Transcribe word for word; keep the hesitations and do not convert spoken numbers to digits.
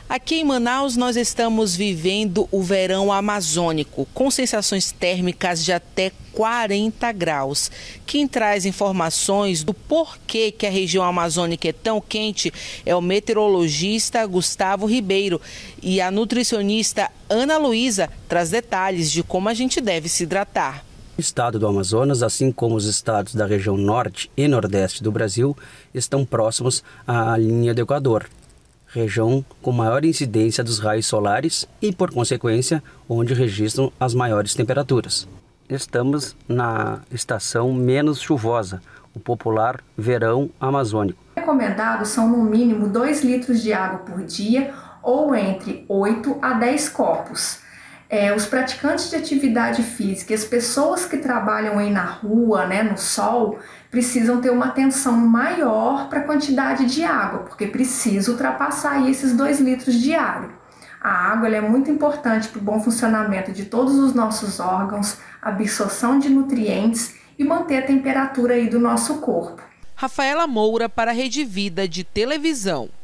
Aqui em Manaus nós estamos vivendo o verão amazônico, com sensações térmicas de até quarenta graus. Quem traz informações do porquê que a região amazônica é tão quente é o meteorologista Gustavo Ribeiro, e a nutricionista Ana Luísa traz detalhes de como a gente deve se hidratar. O estado do Amazonas, assim como os estados da região norte e nordeste do Brasil, estão próximos à linha do Equador, região com maior incidência dos raios solares e, por consequência, onde registram as maiores temperaturas. Estamos na estação menos chuvosa, o popular verão amazônico. Recomendados são no mínimo dois litros de água por dia ou entre oito a dez copos. É, os praticantes de atividade física e as pessoas que trabalham aí na rua, né, no sol, precisam ter uma atenção maior para a quantidade de água, porque precisa ultrapassar aí esses dois litros diário. A água ela é muito importante para o bom funcionamento de todos os nossos órgãos, absorção de nutrientes e manter a temperatura aí do nosso corpo. Rafaela Moura para a Rede Vida de Televisão.